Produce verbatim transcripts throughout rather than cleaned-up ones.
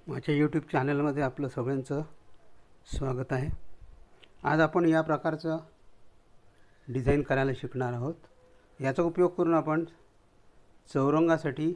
माझ्या यूट्यूब चॅनलमध्ये आपलं सगळ्यांचं स्वागत आहे। आज आपण या प्रकारचं डिझाईन करायला शिकणार आहोत। याचा उपयोग करून आपण चौरंगासाठी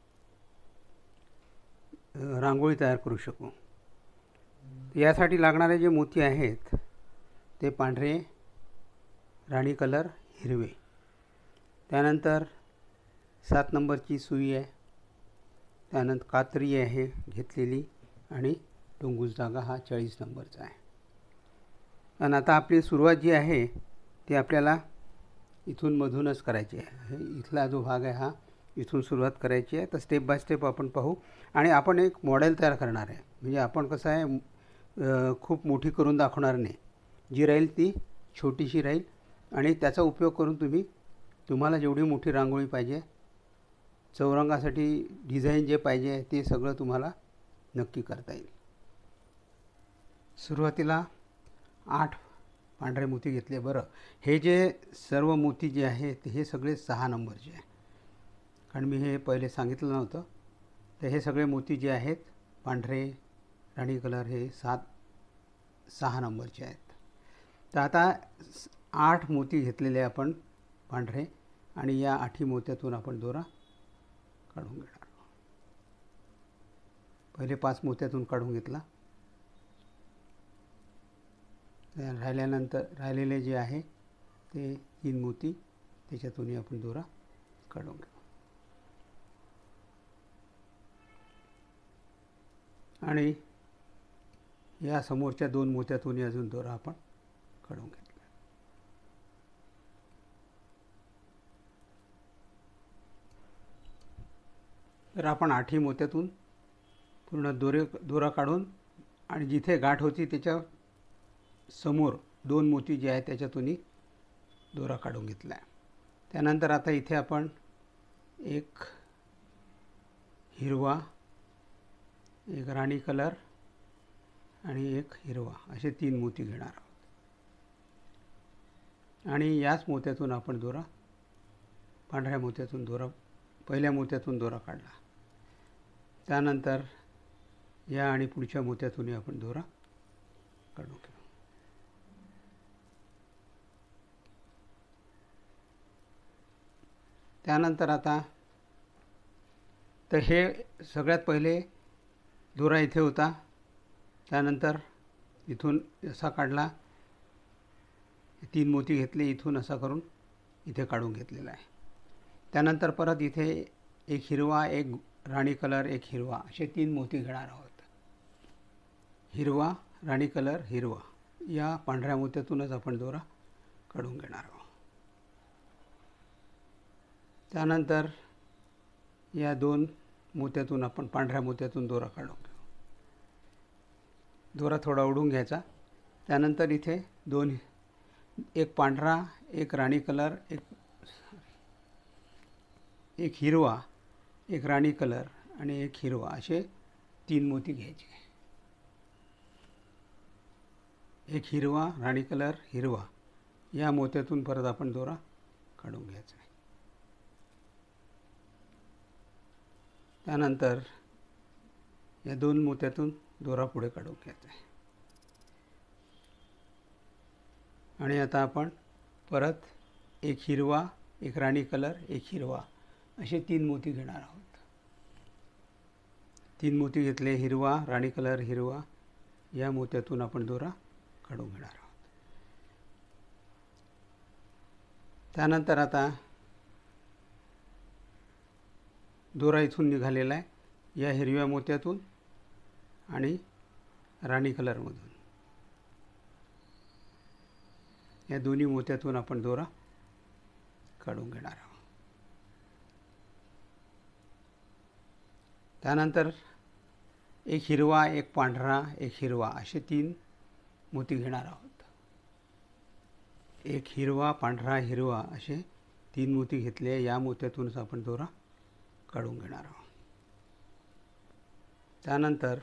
रांगोळी तयार करू शकू। यासाठी लागणारे जे मोती आहेत ते पांढरे, राणी कलर, हिरवे, त्यानंतर सात नंबरची सुई आहे, त्यानंतर कात्री आहे घेतलेली आणि टुंगूस धागा हा चाळीस नंबरचा आहे। आणि आता आपली सुरुवात जी आहे ती आपल्याला इथून मधूनच करायची आहे। इथला जो भाग आहे हा इथून सुरुवात करायची आहे। तर स्टेप बाय स्टेप आपण पाहू आणि आपण एक मॉडेल तयार करणार आहे। म्हणजे आपण कसं आहे खूप मोठी करून दाखवणार नाही, जी राहील ती छोटीशी राहील आणि त्याचा उपयोग करून तुम्ही तुम्हाला जेवढी मोठी रांगोळी पाहिजे, चौरंगासाठी डिझाईन जे पाहिजे ते सगळं तुम्हाला नक्की करता येईल। सुरुवातीला आठ पांढरे मोती घेतले। बरं, हे जे सर्व मोती जे आहेत हे सगळे सहा नंबरचे आहे, कारण मी हे पहिले सांगितलं नव्हतं। तर हे सगळे मोती जे आहेत पांढरे, राणी कलर, हे सात सहा नंबरचे आहेत। तर आता आठ मोती घेतलेले आपण पांढरे आणि या आठी मोत्यातून आपण दोरा काढून घेणार। पहिले पाच मोत्यातून काढून घेतला, राहिल्यानंतर राहिलेले जे आहे ते तीन मोती त्याच्यातूनही आपण दोरा काढून घेऊ आणि या समोरच्या दोन मोत्यातूनही अजून दोरा आपण काढून घेतला। तर आपण आठी मोत्यातून पूर्ण दोरे दोरा काढून आणि जिथे गाठ होती त्याच्या समोर दोन मोती जे आहेत त्याच्यातूनही दोरा काढून घेतला आहे। त्यानंतर आता इथे आपण एक हिरवा, एक राणी कलर आणि एक हिरवा असे तीन मोती घेणार आहोत आणि याच मोत्यातून आपण दोरा, पांढऱ्या मोत्यातून दोरा, पहिल्या मोत्यातून दोरा काढला। त्यानंतर या आणि पुढच्या मोत्यातूनही आपण दोरा काढून घेऊ। त्यानंतर आता तर हे सगळ्यात पहिले दोरा इथे होता, त्यानंतर इथून असा काढला, तीन मोती घेतले, इथून असा करून इथे काढून घेतलेला आहे। त्यानंतर परत इथे एक हिरवा, एक राणी कलर, एक हिरवा असे तीन मोती घेणार आहोत। हिरवा, राणी कलर, हिरवा या पांढऱ्या मोत्यातूनच आपण दोरा काढून घेणार आहोत। त्यानंतर या दोन मोत्यातून आपण पांढऱ्या मोत्यातून दोरा काढून घेऊ। दोरा थोडा ओढून घ्यायचा। त्यानंतर इथे दोन, एक पांढरा, एक राणी कलर, एक एक हिरवा, एक राणी कलर आणि एक हिरवा असे तीन मोती घ्यायचे। एक हिरवा, राणी कलर, हिरवा या मोत्यातून परत आपण दोरा काढून घ्यायचा आहे। त्यानंतर या दोन मोत्यातून दोरा पुढे काढून घ्यायचा आहे आणि आता आपण परत एक हिरवा, एक राणी कलर, एक हिरवा असे तीन मोती घेणार आहोत। तीन मोती घेतले, हिरवा, राणी कलर, हिरवा या मोत्यातून आपण दोरा काढून घेणार आहोत। त्यानंतर आता दोरा इथून निघालेला आहे या हिरव्या मोत्यातून आणि राणी कलरमधून, या दोन्ही मोत्यातून आपण दोरा काढून घेणार आहोत। त्यानंतर एक हिरवा, एक पांढरा, एक हिरवा असे तीन मोती घेणार आहोत। एक हिरवा, पांढरा, हिरवा असे तीन मोती घेतले, या मोत्यातूनच आपण दोरा काढून घेणार आहोत। त्यानंतर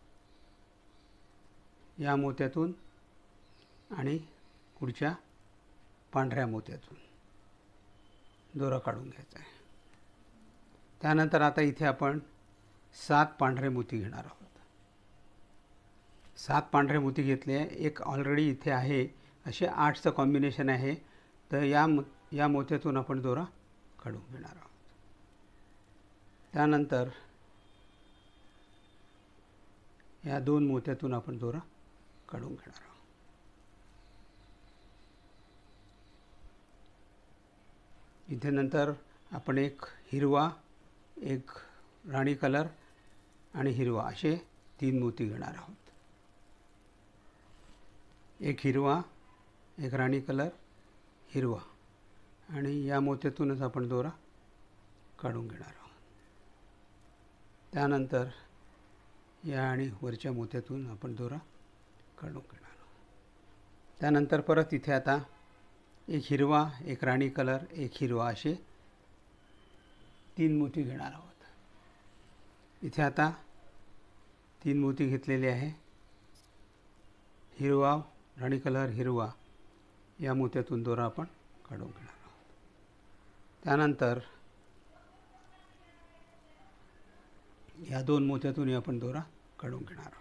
या मोत्यातून आणि पुढच्या पांढऱ्या मोत्यातून दोरा काढून घ्यायचा आहे। त्यानंतर आता इथे आपण सात पांढरे मोती घेणार आहोत। सात पांढरे मोती घेतले आहे, एक ऑलरेडी इथे आहे, असे आठचं कॉम्बिनेशन आहे. तर या मो या मोत्यातून आपण दोरा काढून घेणार आहोत. त्यानंतर या दोन मोत्यातून आपण दोरा काढून घेणार आहोत. इथे नंतर आपण एक हिरवा, एक राणी कलर आणि हिरवा असे तीन मोती घेणार आहोत. एक हिरवा, एक राणी कलर, हिरवा, आणि या मोत्यातूनच आपण दोरा काढून घेणार आहोत. त्यानंतर या आणि वरच्या मोत्यातून आपण दोरा काढून घेणार आहोत. त्यानंतर परत इथे आता एक हिरवा, एक राणी कलर, एक हिरवा असे तीन मोती घेणार आहोत. इथे आता तीन मोती घेतलेले आहे. हिरवा, राणी कलर, हिरवा या मोत्यातून दोरा आपण काढून घेणार आहोत. त्यानंतर या दोन मोत्यातूनही आपण दोरा काढून घेणार आहोत.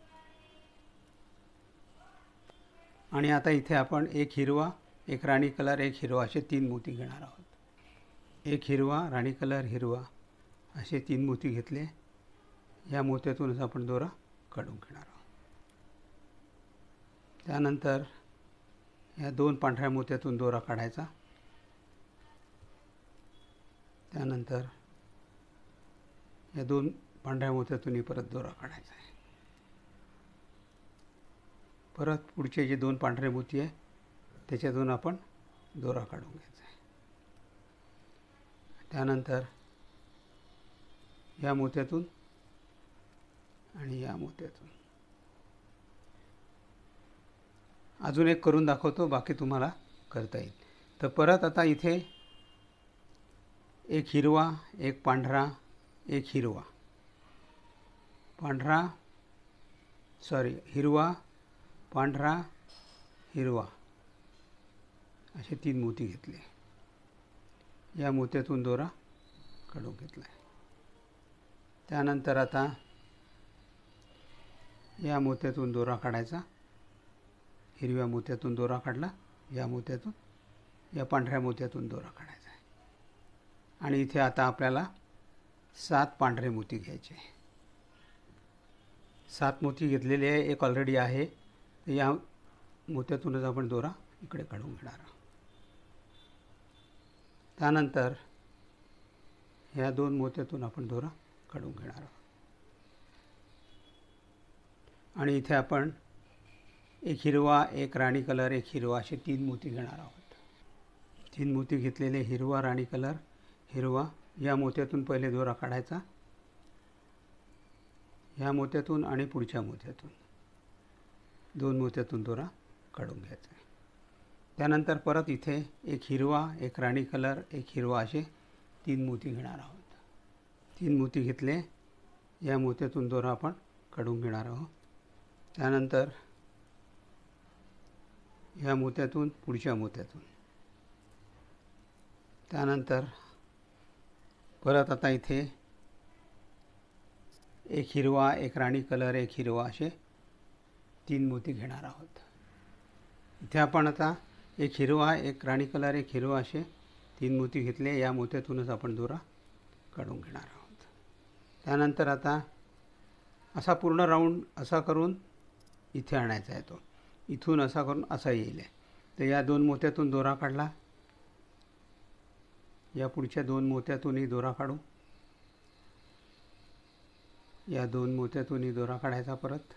आणि आता इथे आपण एक हिरवा, एक राणी कलर, एक हिरवा असे तीन मोती घेणार आहोत. एक हिरवा, राणी कलर, हिरवा असे तीन मोती घेतले. या मोत्यातूनच आपण दोरा काढून घेणार आहोत. त्यानंतर या दोन पांढऱ्या मोत्यातून दोरा काढायचा. त्यानंतर या दोन पांढऱ्या मोत्यातूनही परत दोरा काढायचा आहे. परत पुढचे जे दोन पांढरे मोती आहे त्याच्यातून आपण दोरा काढून घ्यायचा आहे. त्यानंतर या मोत्यातून आणि या मोत्यातून. अजून एक करून दाखवतो, बाकी तुम्हाला करता येईल. तर परत आता इथे एक हिरवा, एक पांढरा, एक हिरवा, पांढरा सॉरी हिरवा, पांढरा, हिरवा असे तीन मोती घेतले. या मोत्यातून दोरा काढून घेतला आहे. त्यानंतर आता या मोत्यातून दोरा काढायचा. हिरव्या मोत्यातून दोरा काढला, या मोत्यातून, या पांढऱ्या मोत्यातून दोरा काढायचा आहे. आणि इथे आता आपल्याला सात पांढरे मोती घ्यायचे. सात मोती घेतलेले आहे, एक ऑलरेडी आहे. तर या मोत्यातूनच आपण दोरा इकडे काढून घेणार आहोत. त्यानंतर ह्या दोन मोत्यातून आपण दोरा काढून घेणार आहोत. आणि इथे आपण एक हिरवा, एक राणी कलर, एक हिरवा असे तीन मोती घेणार आहोत. तीन मोती घेतलेले, हिरवा, राणी कलर, हिरवा, या मोत्यातून पहिले दोरा काढायचा. ह्या मोत्यातून आणि पुढच्या मोत्यातून, दोन मोत्यातून दोरा काढून घ्यायचा आहे. त्यानंतर परत इथे एक हिरवा, एक राणी कलर, एक हिरवा असे तीन मोती घेणार आहोत. तीन मोती घेतले, या मोत्यातून दोरा आपण काढून घेणार आहोत. त्यानंतर या मोत्यातून, पुढच्या मोत्यातून. त्यानंतर परत आता इथे एक हिरवा, एक राणी कलर, एक हिरवा असे तीन मोती घेणार आहोत. इथे आपण आता एक हिरवा, एक राणी कलर, एक हिरवा असे तीन मोती घेतले. या मोत्यातूनच आपण दोरा काढून घेणार आहोत. त्यानंतर आता असा पूर्ण राऊंड असा करून इथे आणायचा आहे. तो इथून असा करून असा येईल. तर या दोन मोत्यातून दोरा काढला, या पुढच्या दोन मोत्यातूनही दोरा काढू, या दोन मोत्यातूनही दोरा काढायचा परत,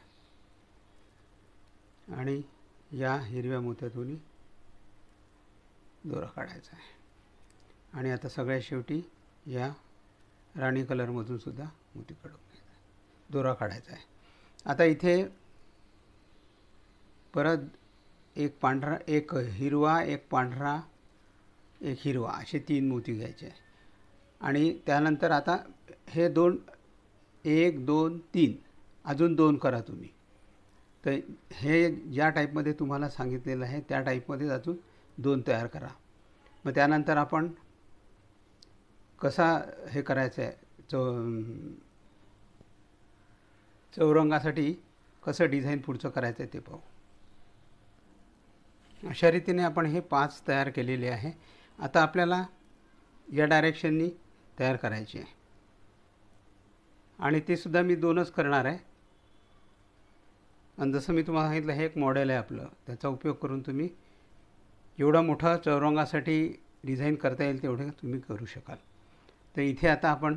आणि या हिरव्या मोत्यातूनही दोरा काढायचा आहे. आणि आता सगळ्यात शेवटी या राणी कलरमधून सुद्धा मोती काढून घ्यायचा, दोरा काढायचा आहे. आता इथे परत एक पांढरा, एक हिरवा, एक पांढरा, एक हिरवा असे तीन मोती घ्यायचे. आणि त्यानंतर आता हे दोन, एक, दोन, तीन, अजून दोन करा तुम्ही. तर हे ज्या टाईपमध्ये तुम्हाला सांगितलेलं आहे त्या टाईपमध्ये अजून दोन तयार करा. मग त्यानंतर आपण कसा हे करायचं आहे, चौ चौरंगासाठी कसं डिझाईन पुढचं करायचं आहे ते पाहू. अशा रीतीने आपण हे पाच तयार केलेले आहे. आता आपल्याला या डायरेक्शननी तयार करायचे आहे आणि ते सुद्धा मी दोनच करणार आहे. आणि जसं मी तुम्हाला सांगितलं हे एक मॉडेल आहे आपलं, त्याचा उपयोग करून तुम्ही एवढा मोठा चौरंगासाठी डिझाईन करता येईल तेवढे तुम्ही करू शकाल. तर इथे आता आपण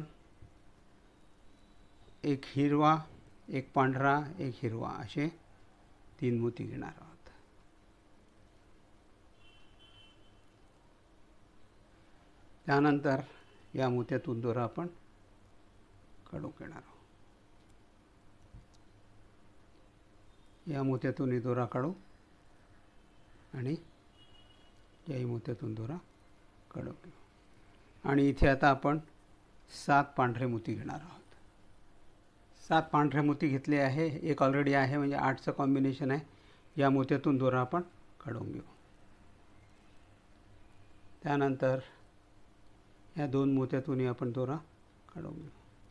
एक हिरवा, एक पांढरा, एक हिरवा असे तीन मोती घेणार आहोत. त्यानंतर या मोत्यातून दोरा आपण काढून घेणार आहोत. या मोत्यातून दोरा काढू आणि याही मोत्यातून दोरा काढून घेऊ. आणि इथे आता आपण सात पांढरे मोती घेणार आहोत. सात पांढरे मोती घेतले आहे, एक ऑलरेडी आहे म्हणजे आठचं कॉम्बिनेशन आहे. या मोत्यातून दोरा आपण काढून घेऊ. त्यानंतर या दोन मोत्यातूनही आपण दोरा काढून घेऊ.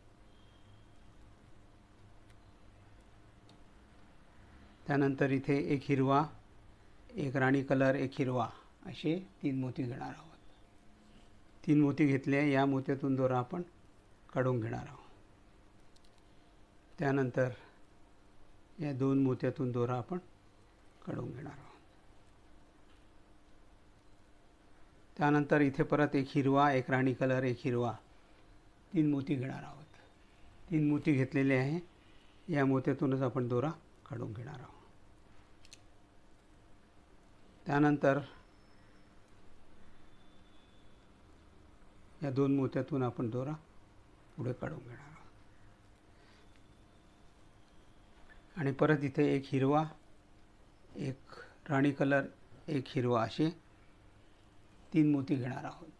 त्यानंतर इथे एक हिरवा, एक राणी कलर, एक हिरवा असे तीन मोती घेणार आहोत. तीन मोती घेतले, या मोत्यातून दोरा आपण काढून घेणार आहोत. त्यानंतर या दोन मोत्यातून दोरा आपण काढून घेणार आहोत. त्यानंतर इथे परत एक हिरवा, एक राणी कलर, एक हिरवा तीन मोती घेणार आहोत. तीन मोती घेतलेले आहे, या मोत्यातूनच आपण दोरा काढून घेणार आहोत. त्यानंतर या दोन मोत्यातून आपण दोरा पुढे काढून घेणार आहोत. आणि परत इथे एक हिरवा, एक राणी कलर, एक हिरवा असे तीन मोती घेणार आहोत.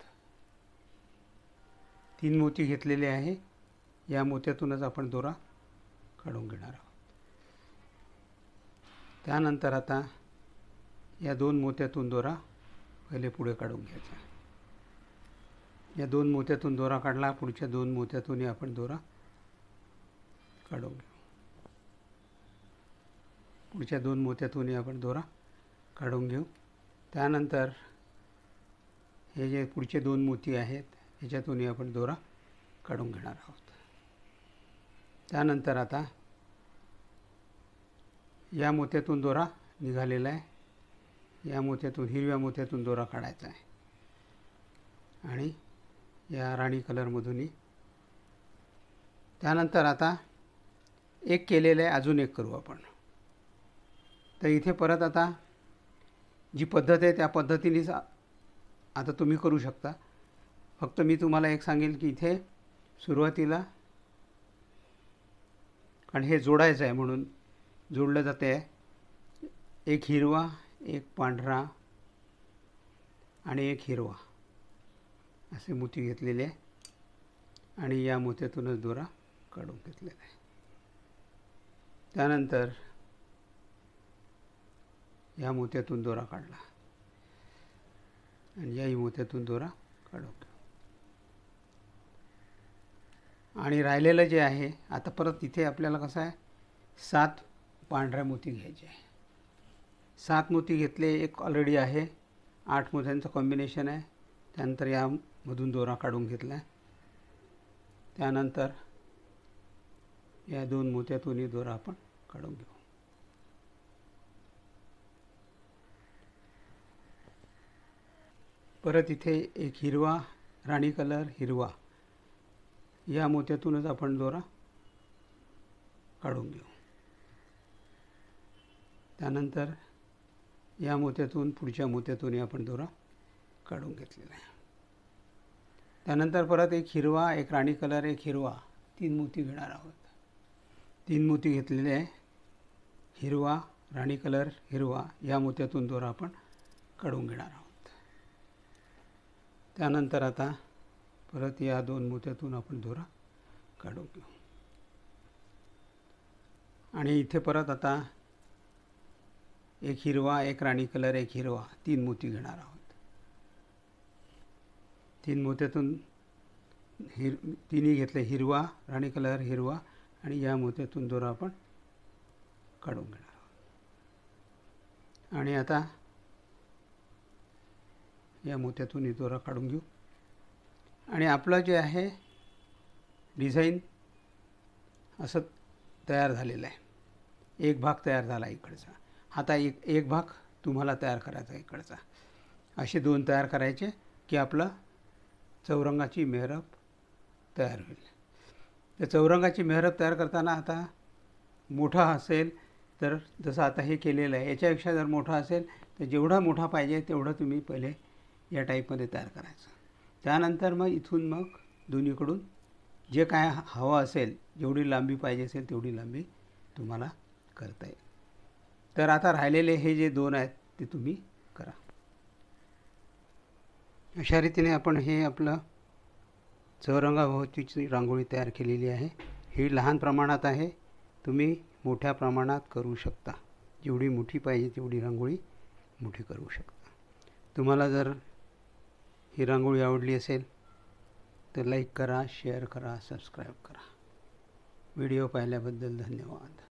तीन मोती घेतलेले आहे, या मोत्यातूनच आपण दोरा काढून घेणार आहोत. त्यानंतर आता या दोन मोत्यातून दोरा पहिले पुढे काढून घ्यायचा. या दोन मोत्यातून दोरा काढला, पुढच्या दोन मोत्यातूनही आपण दोरा काढून घेऊ. पुढच्या दोन मोत्यातूनही आपण दोरा काढून घेऊ. त्यानंतर हे जे पुढचे दोन मोती आहेत ह्याच्यातूनही आपण दोरा काढून घेणार आहोत. त्यानंतर आता या मोत्यातून दोरा निघालेला आहे, या मोत्यातून हिरव्या मोत्यातून दोरा काढायचा आहे आणि या राणी कलरमधूनही. त्यानंतर आता एक केलेलं आहे, अजून एक करू आपण. तर इथे परत आता जी पद्धत आहे त्या पद्धतीनेच आता तुम्ही करू शकता. फक्त मी तुम्हाला एक सांगेल की इथे सुरुवातीला, कारण हे जोडायचं आहे म्हणून जोडलं जाते आहे, एक हिरवा, एक पांढरा आणि एक हिरवा असे मोती घेतलेले आहे आणि या मोत्यातूनच दोरा काढून घेतलेला आहे. त्यानंतर या मोत्यातून दोरा काढला आणि याही मोत्यातून दोरा काढून घेऊ. आणि राहिलेलं जे आहे आता परत इथे आपल्याला कसं आहे, सात पांढऱ्या मोती घ्यायचे आहे. सात मोती घेतले, एक ऑलरेडी आहे, आठ मोत्यांचं कॉम्बिनेशन आहे. त्यानंतर यामधून दोरा काढून घेतला आहे. त्यानंतर या दोन मोत्यातूनही दोरा आपण काढून घेऊ. परत इथे एक हिरवा, राणी कलर, हिरवा या मोत्यातूनच आपण दोरा काढून घेऊ. त्यानंतर या मोत्यातून पुढच्या मोत्यातूनही आपण दोरा काढून घेतलेला आहे. त्यानंतर परत एक हिरवा, एक राणी कलर, एक हिरवा तीन मोती घेणार आहोत. तीन मोती घेतलेले आहे, हिरवा, राणी कलर, हिरवा या मोत्यातून दोरा आपण काढून घेणार आहोत. त्यानंतर आता परत या दोन मोत्यातून आपण दोरा काढून घेऊ. आणि इथे परत आता एक हिरवा, एक राणी कलर, एक हिरवा तीन मोती घेणार आहोत. तीन मोत्यातून हिर तिन्ही घेतले, हिरवा, राणी कलर, हिरवा आणि या मोत्यातून दोरा आपण काढून घेणार आहोत. आणि आता या मोत्यातून ही दोरा काढून घेऊ. आणि आपलं जे आहे डिझाईन असं तयार झालेलं आहे. एक भाग तयार झाला इकडचा. आता एक एक भाग तुम्हाला तयार करायचा इकडचा. असे दोन तयार करायचे की आपलं चौरंगाची मेहरब तयार होईल. तर चौरंगाची मेहरब तयार करताना आता मोठा असेल तर जसं आता हे केलेलं आहे याच्यापेक्षा जर मोठा असेल तर जेवढा मोठा पाहिजे तेवढं तुम्ही पहिले या टाईपमध्ये तयार करायचं. त्यानंतर मग इथून मग दोन्हीकडून जे काय हवं असेल, जेवढी लांबी पाहिजे असेल तेवढी लांबी तुम्हाला करता येईल. तर आता राहिलेले हे जे दोन आहेत ते तुम्ही करा. अशा रीतीने आपण हे आपलं चौरंगाभोवतीची रांगोळी तयार केलेली आहे. ही लहान प्रमाणात आहे, तुम्ही मोठ्या प्रमाणात करू शकता. जेवढी मोठी पाहिजे तेवढी रांगोळी मोठी करू शकता. तुम्हाला जर ही रांगोळी आवडली असेल तर लाईक करा, शेअर करा, सबस्क्राईब करा. व्हिडिओ पाहिल्याबद्दल धन्यवाद.